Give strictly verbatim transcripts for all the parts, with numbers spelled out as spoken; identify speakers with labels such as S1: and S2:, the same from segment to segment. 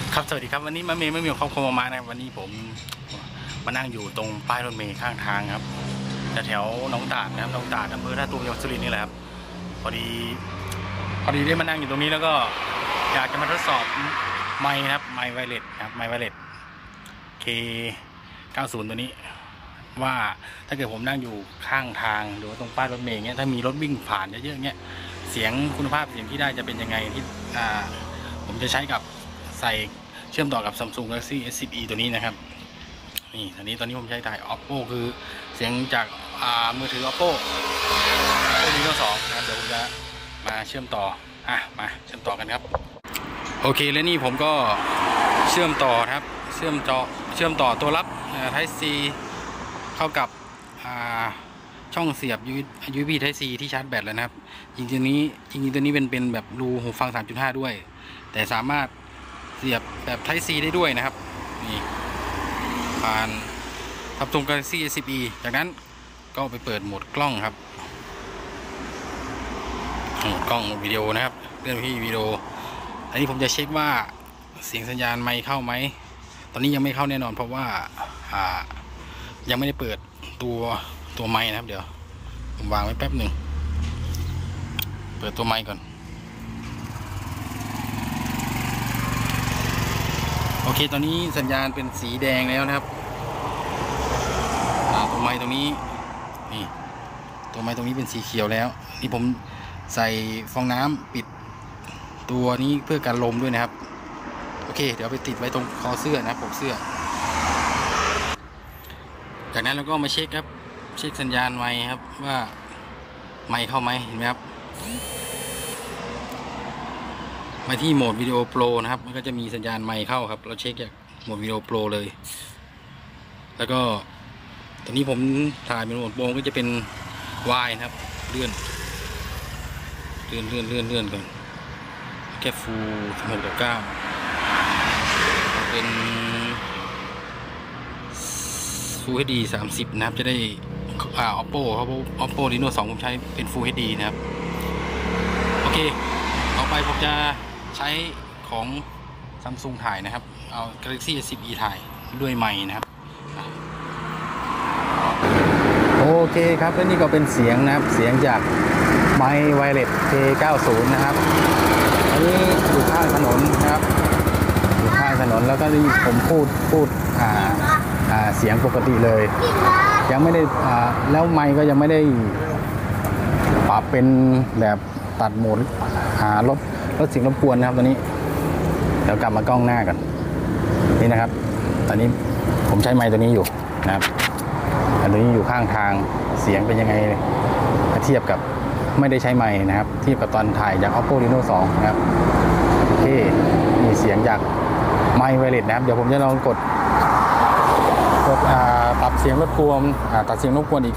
S1: ครับสวัสดีครับวันนี้มาเมย์ไม่มีครอบครัวมานะวันนี้ผมมานั่งอยู่ตรงป้ายรถเมล์ข้างทางครับแถวหนองตาดนะครับหนองตาดอำเภอท่าตูมจังหวัดสุรินทร์นี่แหละครับพอดีพอดีได้มานั่งอยู่ตรงนี้แล้วก็อยากจะมาทดสอบไมค์นะครับไมค์ไวเลสครับไมค์ไวเลส เค เก้าสิบ ตัวนี้ว่าถ้าเกิดผมนั่งอยู่ข้างทางหรือว่าตรงป้ายรถเมล์เงี้ยถ้ามีรถวิ่งผ่านเยอะๆเงี้ยเสียงคุณภาพเสียงที่ได้จะเป็นยังไงที่อ่าผมจะใช้กับใส่เชื่อมต่อกับ Samsung Galaxy เอส สิบ อี ตัวนี้นะครับนี่ตอนนี้ตอนนี้ผมใช้ถ่าย Oppo คือเสียงจากอ่ามือถือ Oppo Oppo Reno สองนะครับเดี๋ยวผมจะมาเชื่อมต่ออ่ะมาเชื่อมต่อกันครับโอเคแล้วนี่ผมก็เชื่อมต่อครับเชื่อมจอเชื่อมต่อตัวรับ Type C เข้ากับช่องเสียบ ยู เอส บี Type C ที่ชาร์จแบตแล้วนะครับจริงๆนี้จริงๆตัวนี้เป็นเป็นแบบรูหูฟัง สามจุดห้า ด้วยแต่สามารถเสียบแบบ Type C ได้ด้วยนะครับนี่ผ่าน Samsung Galaxy เอส สิบ อี จากนั้นก็ไปเปิดโหมดกล้องครับโหมดกล้องโหมดวิดีโอนะครับเรื่องที่วิดีโออันนี้ผมจะเช็คว่าเสียงสัญญาณไมค์เข้าไหมตอนนี้ยังไม่เข้าแน่นอนเพราะว่าอ่ายังไม่ได้เปิดตัวตัวไมค์นะครับเดี๋ยวผมวางไว้แป๊บหนึ่งเปิดตัวไมค์ก่อนโอเคตอนนี้สัญญาณเป็นสีแดงแล้วนะครับตัวไมค์ตรงนี้นี่ตัวไมค์ตรงนี้เป็นสีเขียวแล้วนี่ผมใส่ฟองน้ำปิดตัวนี้เพื่อการลมด้วยนะครับโอเคเดี๋ยวไปติดไว้ตรงคอเสื้อนะปกเสื้อจากนั้นเราก็มาเช็คครับเช็คสัญญาณไมค์ครับว่าไมค์เข้าไหมเห็นไหมครับมาที่โหมดวิดีโอโปรนะครับมันก็จะมีสัญญาณไมค์เข้าครับเราเช็คจากโหมดวิดีโอโปรเลยแล้วก็ตอนนี้ผมถ่ายเป็นโหมดโปรก็จะเป็น Y นะครับเลื่อนเลื่อนเลื่อนเลื่อนเลื่อนก่อนแค่ฟูสิบหกต่อเก้าเป็นฟูเอชดีสามสิบนะครับจะได้อ่า Oppo ครับ Oppo Reno สองผมใช้เป็น Full เอช ดี นะครับโอเคต่อไปผมจะใช้ของ Samsung ถ่ายนะครับเอา Galaxy เอส สิบ อี ถ่ายด้วยไมค์นะครับโอเคครับและนี่ก็เป็นเสียงนะครับเสียงจากไมค์ไวเลส เค เก้าสิบ นะครับอันนี้อยู่ข้างถนนนะครับอยู่ข้างถนนแล้วก็นี่ผมพูดพูดอ่าอ่าเสียงปกติเลยยังไม่ได้อ่าแล้วไมค์ก็ยังไม่ได้ปรับเป็นแบบตัดโหมดอ่าลดลดเสียงรบกวนนะครับตอนนี้เดี๋ยวกลับมากล้องหน้ากันนี่นะครับตอนนี้ผมใช้ไมค์ตัวนี้อยู่นะครับอันนี้อยู่ข้างทางเสียงเป็นยังไงถ้าเทียบกับไม่ได้ใช้ไมค์นะครับเทียบกับตอนถ่ายจาก Oppo Reno สองนะครับโอเคมีเสียงจากไมค์ไวเลสนะครับเดี๋ยวผมจะลองกดกดปรับเสียงรบกวนตัดเสียงรบกวนอีก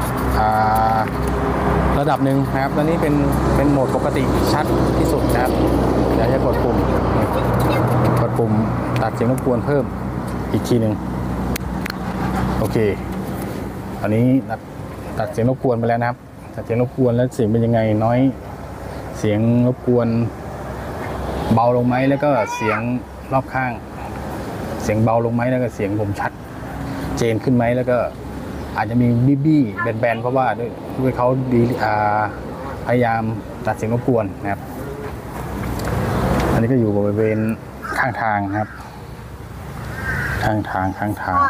S1: ระดับหนึ่งนะครับตอนนี้เป็นเป็นโหมดปกติชัดที่สุดนะครับเดี๋ยวจะกดปุ่มกดปุ่มตัดเสียงรบกวนเพิ่มอีกทีหนึ่งโอเคตอนนี้ตัดตัดเสียงรบกวนไปแล้วนะครับตัดเสียงรบกวนแล้วเสียงเป็นยังไงน้อยเสียงรบกวนเบาลงไหมแล้วก็เสียงรอบข้างเสียงเบาลงไหมแล้วก็เสียงผมชัดเจนขึ้นไหมแล้วก็อาจจะมีบี้บี้แบนๆเพราะว่าด้วยด้วยเขาดีพยายามตัดเสียงรบกวนนะครับอันนี้ก็อยู่บริเวณข้างทางนะครับข้างทางข้างทาง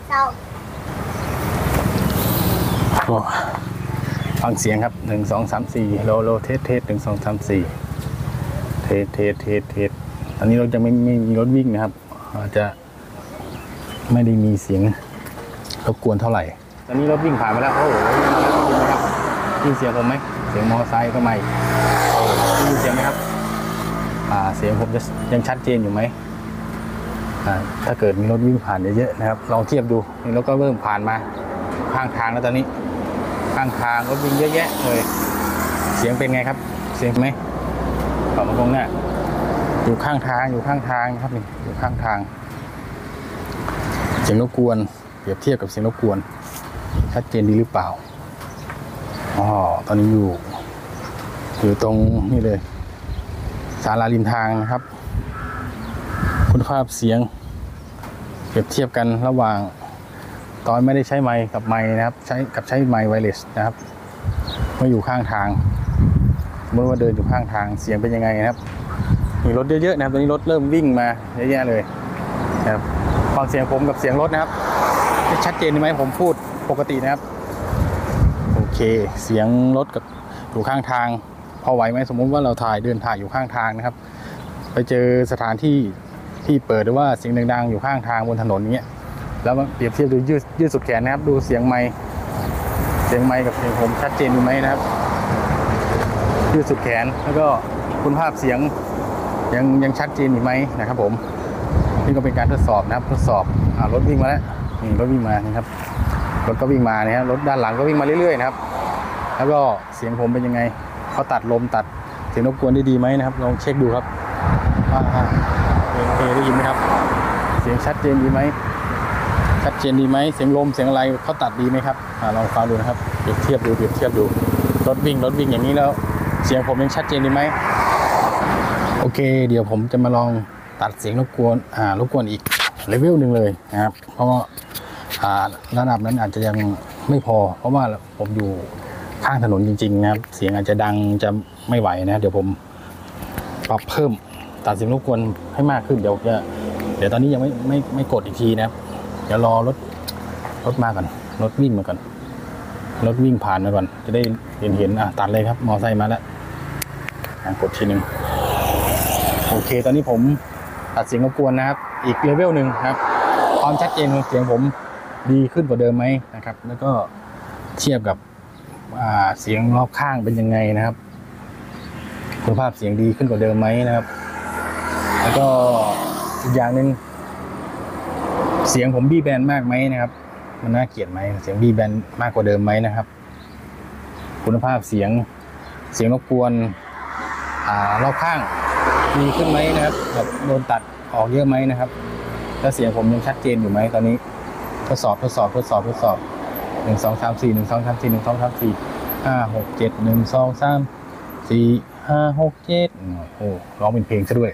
S1: ฟังเสียงครับหนึ่งสองสามสี่โลโลเทสเทสหนึ่งสองสามสี่เทสเทสเทสเทสตอนนี้เราจะไม่ไม่มีรถวิ่งนะครับอาจจะไม่ได้มีเสียงรบกวนเท่าไหร่ตอนนี้รถวิ่งผ่านมาแล้วโอ้โหได้ยินเสียงผมไหมเสียงมอเตอร์ไซค์ก็ไม่ได้ยินเสียงไหมครับอ่าเสียงผมจะยังชัดเจนอยู่ไหมอ่าถ้าเกิดมีรถวิ่งผ่านเยอะๆนะครับลองเทียบดูนี่รถก็เริ่มผ่านมาข้างทางแล้วตอนนี้ข้างทางรถวิ่งเยอะแยะเลยเสียงเป็นไงครับเสียงไหมต่อมาตรงนี้อยู่ข้างทางอยู่ข้างทางครับนี่อยู่ข้างทางเสียงรบกวนเปรียบเทียบกับเสียงรบกวนชัดเจนดีหรือเปล่าอ๋อตอนนี้อยู่อยู่ตรงนี่เลยศาลาริมทางนะครับคุณภาพเสียงเปรียบเทียบกันระหว่างตอนไม่ได้ใช้ไมค์กับไมค์นะครับใช้กับใช้ไมค์ไวเลสนะครับเมื่ออยู่ข้างทางเมื่อว่าเดินอยู่ข้างทางเสียงเป็นยังไงนะครับมีรถเยอะๆนะครับตอนนี้รถเริ่มวิ่งมาเยอะแยะเลยนะครับฟังเสียงผมกับเสียงรถนะครับชัดเจนไหมผมพูดปกตินะครับโอเคเสียงรถกับอยู่ข้างทางพอไหวไหมสมมุติว่าเราถ่ายเดินถ่ายอยู่ข้างทางนะครับไปเจอสถานที่ที่เปิดหรือว่าเสียงดังๆอยู่ข้างทางบนถนนเงี้ยแล้วเปรียบเทียบดูยืดยืดสุดแขนนะครับดูเสียงไมค์เสียงไมค์กับเสียงผมชัดเจนดูไหมนะครับยืดสุดแขนแล้วก็คุณภาพเสียงยังยังชัดเจนอยู่ไหมนะครับผมนี่ก็เป็นการทดสอบนะครับทดสอบอ่ารถวิ่งมาแล้วนี่รถวิ่งมานะครับรถก็วิ่งมาเนี่ยรถด้านหลังก็วิ่งมาเรื่อยๆนะครับแล้วก็เสียงผมเป็นยังไงเขาตัดลมตัดเสียงรบกวนได้ดีไหมนะครับลองเช็คดูครับว่าโอเคได้ยินไหมครับเสียงชัดเจนดีไหมชัดเจนดีไหมเสียงลมเสียงอะไรเขาตัดดีไหมครับลองฟังดูนะครับเปรียบเทียบดูเปรียบเทียบดูรถวิ่งรถวิ่งอย่างนี้แล้วเสียงผมยังชัดเจนดีไหมโอเคเดี๋ยวผมจะมาลองตัดเสียงรบกวนอ่ารบกวนอีกเลเวลหนึ่งเลยนะครับเพราะว่าอ่าระดับนั้นอาจจะยังไม่พอเพราะว่าผมอยู่ข้างถนนจริงๆนะครับเสียงอาจจะดังจะไม่ไหวนะเดี๋ยวผมปรับเพิ่มตัดเสียงรบกวนให้มากขึ้นเดี๋ยวจะเดี๋ยวตอนนี้ยังไม่ไม่ไม่กดอีกทีนะครับเดี๋ยวรอรถรถมาก่อนรถวิ่งมาก่อนรถวิ่งผ่านมาก่อนจะได้เห็นเห็นอ่ะตัดเลยครับมอไซค์มาแล้วกดทีหนึ่งโอเคตอนนี้ผมตัดเสียงรบกวนนะครับอีกเลเวลหนึ่งครับความชัดเจนของเสียงผมดีขึ้นกว่าเดิมไหมนะครับแล้วก็เทียบกับเสียงรอบข้างเป็นยังไงนะครับคุณภาพเสียงดีขึ้นกว่าเดิมไหมนะครับแล้วก็อีกอย่างหนึ่งเสียงผมบี้แบนมากไหมนะครับมันน่าเกลียดไหมเสียงบี้แบนมากกว่าเดิมไหมนะครับคุณภาพเสียงเสียงรบกวนอ่ารอบข้างดีขึ้นไหมนะครับแบบโดนตัดออกเยอะไหมนะครับแล้วเสียงผมยังชัดเจนอยู่ไหมตอนนี้ทดสอบทดสอบทดสอบทดสอบหนึ่งสองสามสี่หนึ่งสองสามสี่หนึ่งสองสามสี่ห้าหกเจ็ดหนึ่งสองสามสี่ห้าหกเจ็ดโอ้ร้องเป็นเพลงซะด้วย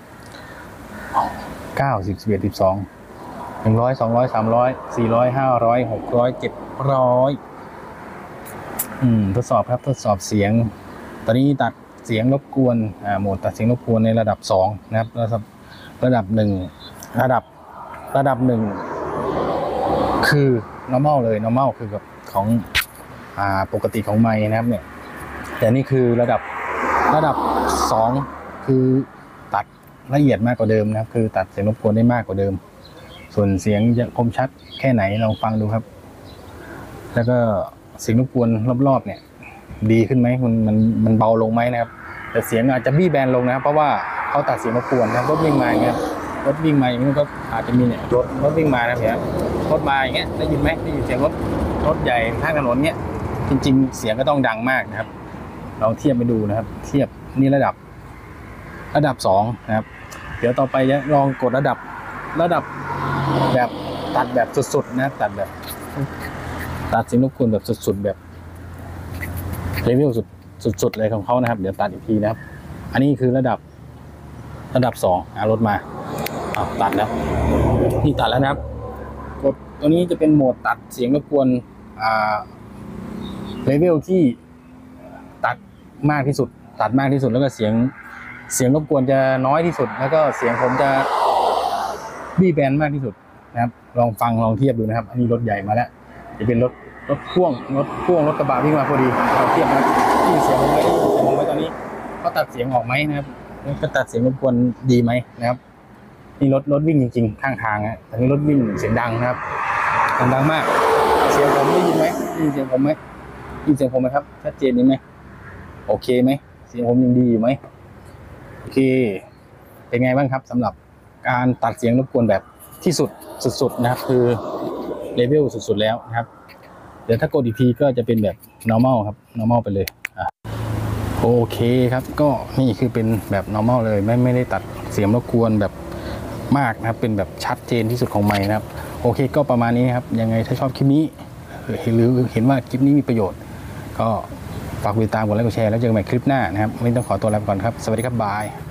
S1: เก้าสิบสิบเอ็ดสิบสองหนึ่งร้อยสองร้อยสามร้อยสี่ร้อยห้าร้อยหกร้อยเจ็ดร้อยอืมทดสอบครับทดสอบเสียงตอนนี้ตัดเสียงรบกวนอ่าโหมดตัดเสียงรบกวนในระดับสองนะครับระดับระดับหนึ่งระดับระดับหนึ่งคือ normal เลย normal คือกับของอ่าปกติของไมค์นะครับเนี่ยแต่นี่คือระดับระดับสองคือตัดละเอียดมากกว่าเดิมนะครับคือตัดเสียงรบกวนได้มากกว่าเดิมส่วนเสียงจะคมชัดแค่ไหนลองฟังดูครับแล้วก็เสียงรบกวนรอบๆเนี่ยดีขึ้นไหมมันมันมันเบาลงไหมนะครับแต่เสียงอาจจะบี้แบนลงนะเพราะว่าเขาตัดเสียงรบกวนนะรถวิ่งมาอย่างเงี้ยรถวิ่งมาอย่างเงี้ยก็อาจจะมีเนี่ยรถรถวิ่งมานะพี่รถมาอย่างเงี้ยได้ยินไหมได้ยินเสียงรถรถใหญ่ข้างถนนเงี้ยจริงๆเสียงก็ต้องดังมากนะครับลองเทียบไปดูนะครับเทียบนี่ระดับระดับสองนะครับเดี๋ยวต่อไปจะลองกดระดับระดับแบบตัดแบบสุดๆนะตัดแบบตัดเสียงรบกวนแบบสุดๆแบบเลเวลสุดสุดๆเลยของเขานะครับเดี๋ยวตัดอีกทีนะครับอันนี้คือระดับระดับสองรถมาเอาตัดแล้วนี่ตัดแล้วนะครับกดตัวนี้จะเป็นโหมดตัดเสียงรบกวนอ่าเลเวลที่ตัดมากที่สุดตัดมากที่สุดแล้วก็เสียงเสียงรบกวนจะน้อยที่สุดแล้วก็เสียงผมจะบี้แบนมากที่สุดนะครับลองฟังลองเทียบดูนะครับอันนี้รถใหญ่มาแล้วจะเป็นรถรถพ่วงรถพ่วงรถกระบะวิ่งมาพอดีเราเทียบนะที่เสียงผมไม่ได้เสียงผมไว้ตอนนี้เขาตัดเสียงออกไหมนะครับก็ตัดเสียงรบกวนดีไหมนะครับนี่รถรถวิ่งจริงๆข้างทางนะแต่นี่รถวิ่งเสียงดังนะครับดังมากเสียงผมได้ยินไหมได้ยินเสียงผมไหมได้ยินเสียงผมไหมครับชัดเจนดีไหมโอเคไหมเสียงผมยังดีอยู่ไหมโอเคเป็นไงบ้างครับสำหรับการตัดเสียงรบกวนแบบที่สุดสุดๆนะครับคือเลเวลสุดๆแล้วนะครับเดี๋ยวถ้ากดอีกทีก็จะเป็นแบบ normal ครับ normal ไปเลยโอเคครับก็นี่คือเป็นแบบ normal เลยไม่ไม่ได้ตัดเสียงรบกวนแบบมากนะครับเป็นแบบชัดเจนที่สุดของไมค์นะครับโอเคก็ประมาณนี้ครับยังไงถ้าชอบคลิปนี้หรือเห็นว่าคลิปนี้มีประโยชน์ก็ฝากติดตามกดไลค์กดแชร์แล้วเจอกันใหม่คลิปหน้านะครับวันนี้ต้องขอตัวลาไปก่อนครับสวัสดีครับบาย